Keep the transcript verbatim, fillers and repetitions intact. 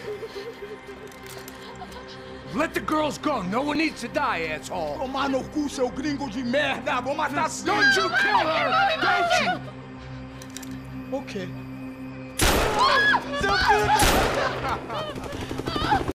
Let the girls go. No one needs to die, asshole. Tomar no cu, seu gringo de merda! Vou matar sim! Don't you kill her! Don't you? Ok. Seu filho!